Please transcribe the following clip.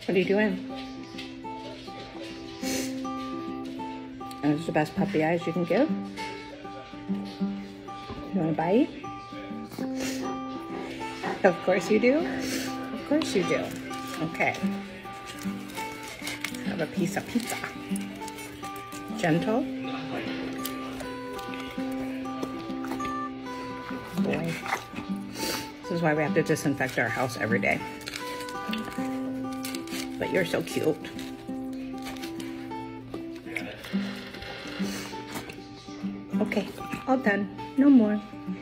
What are you doing? Those are the best puppy eyes you can give. You want a bite? Of course you do. Of course you do. Okay. Have a piece of pizza. Gentle. Boy. This is why we have to disinfect our house every day. But you're so cute. Okay, all done. No more.